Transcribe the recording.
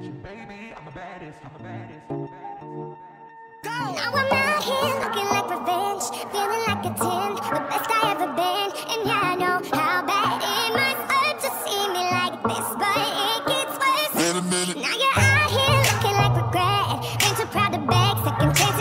Now I'm out here looking like revenge, feeling like a 10, the best I ever been. And yeah, I know how bad it must hurt to see me like this, but it gets worse. Wait a minute. Now you're out here looking like regret, ain't too proud to beg, second chance.